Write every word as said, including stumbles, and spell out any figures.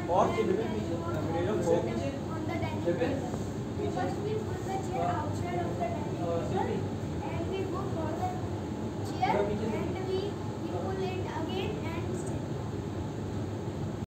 और and then on sit the on the dining table. First we put the chair outside of the dining